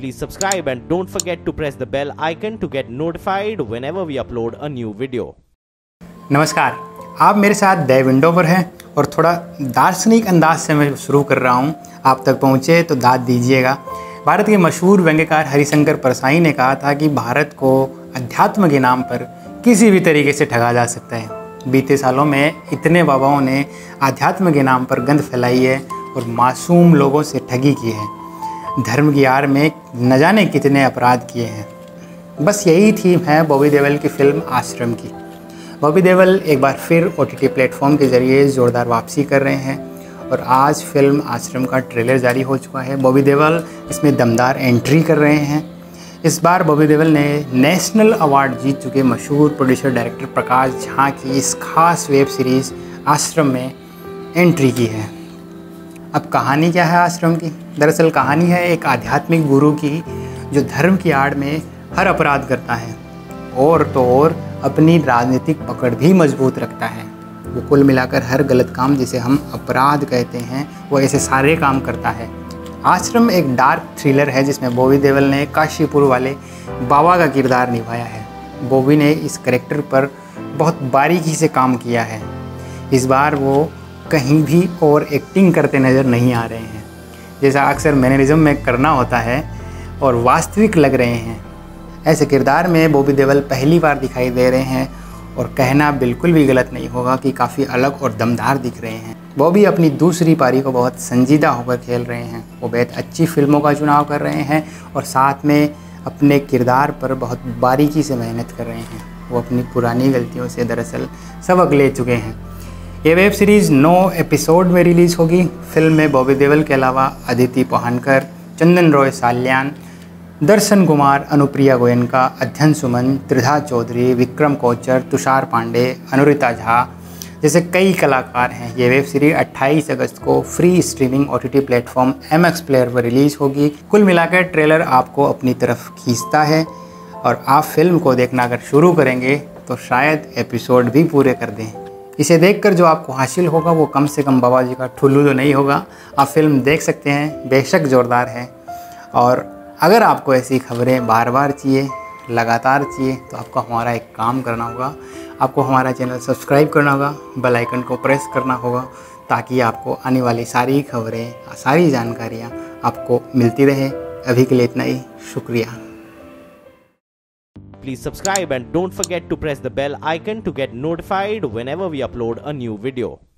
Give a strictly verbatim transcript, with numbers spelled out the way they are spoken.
Please subscribe and don't forget to press the bell icon to get notified whenever we upload a new video. नमस्कार, आप मेरे साथ the window पर हैं और थोड़ा दार्शनिक अंदाज से मैं शुरू कर रहा हूं। आप तक पहुंचे तो दाद दीजिएगा। भारत के मशहूर व्यंग्यकार हरिशंकर परसाई ने कहा था कि भारत को अध्यात्म के नाम पर किसी भी तरीके से ठगा जा सकता है। बीते सालों में इतने बाबाओं ने अध्यात्म के नाम पर गंद फैलाई है और मासूम लोगों से ठगी की है। धर्म की आड़ में न जाने कितने अपराध किए हैं। बस यही थीम है बॉबी देओल की फिल्म आश्रम की। बॉबी देओल एक बार फिर ओटीटी प्लेटफॉर्म के ज़रिए ज़ोरदार वापसी कर रहे हैं और आज फिल्म आश्रम का ट्रेलर जारी हो चुका है। बॉबी देओल इसमें दमदार एंट्री कर रहे हैं। इस बार बॉबी देओल ने नेशनल अवार्ड जीत चुके मशहूर प्रोड्यूसर डायरेक्टर प्रकाश झा की इस खास वेब सीरीज़ आश्रम में एंट्री की है। अब कहानी क्या है आश्रम की? दरअसल कहानी है एक आध्यात्मिक गुरु की जो धर्म की आड़ में हर अपराध करता है और तो और अपनी राजनीतिक पकड़ भी मजबूत रखता है। वो कुल मिलाकर हर गलत काम जिसे हम अपराध कहते हैं वो ऐसे सारे काम करता है। आश्रम एक डार्क थ्रिलर है जिसमें बॉबी देओल ने काशीपुर वाले बाबा का किरदार निभाया है। बॉबी ने इस कैरेक्टर पर बहुत बारीकी से काम किया है। इस बार वो कहीं भी और एक्टिंग करते नज़र नहीं आ रहे हैं जैसा अक्सर मैनरिज्म में करना होता है और वास्तविक लग रहे हैं। ऐसे किरदार में बॉबी देओल पहली बार दिखाई दे रहे हैं और कहना बिल्कुल भी गलत नहीं होगा कि काफ़ी अलग और दमदार दिख रहे हैं। बॉबी अपनी दूसरी पारी को बहुत संजीदा होकर खेल रहे हैं। वो बेहद अच्छी फिल्मों का चुनाव कर रहे हैं और साथ में अपने किरदार पर बहुत बारीकी से मेहनत कर रहे हैं। वो अपनी पुरानी गलतियों से दरअसल सबक ले चुके हैं। ये वेब सीरीज़ नौ एपिसोड में रिलीज़ होगी। फिल्म में बॉबी देओल के अलावा अदिति पोहनकर, चंदन रॉय साल्यान, दर्शन कुमार, अनुप्रिया गोयनका, अध्ययन सुमन, त्रिधा चौधरी, विक्रम कोचर, तुषार पांडे, अनुरिता झा जैसे कई कलाकार हैं। ये वेब सीरीज अट्ठाईस अगस्त को free streaming OTT platform M X player पर रिलीज़ होगी। कुल मिलाकर ट्रेलर आपको अपनी तरफ खींचता है और आप फिल्म को देखना अगर शुरू करेंगे तो शायद एपिसोड भी पूरे कर दें। इसे देखकर जो आपको हासिल होगा वो कम से कम बाबा जी का ठुल्लू तो नहीं होगा। आप फिल्म देख सकते हैं, बेशक ज़ोरदार है। और अगर आपको ऐसी खबरें बार बार चाहिए, लगातार चाहिए तो आपको हमारा एक काम करना होगा। आपको हमारा चैनल सब्सक्राइब करना होगा, बेल आइकन को प्रेस करना होगा ताकि आपको आने वाली सारी खबरें, सारी जानकारियाँ आपको मिलती रहे। अभी के लिए इतना ही, शुक्रिया। Please subscribe and don't forget to press the bell icon to get notified whenever we upload a new video.